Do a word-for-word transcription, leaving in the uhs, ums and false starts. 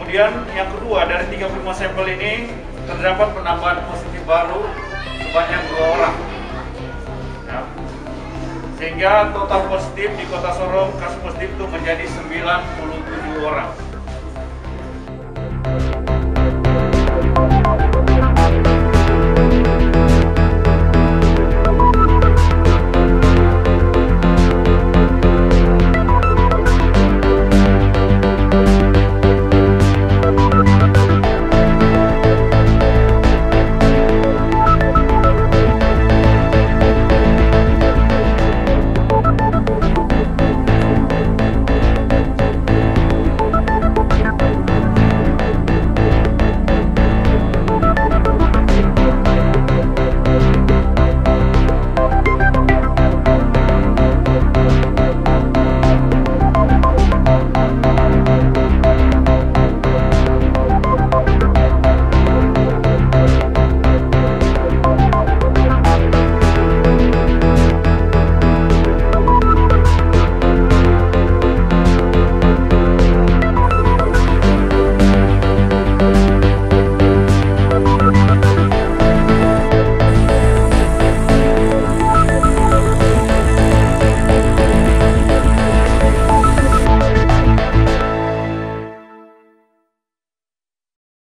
Kemudian yang kedua, dari tiga puluh lima sampel ini terdapat penambahan positif baru sebanyak dua orang. Ya. Sehingga total positif di Kota Sorong, kasus positif itu menjadi sembilan puluh tujuh orang.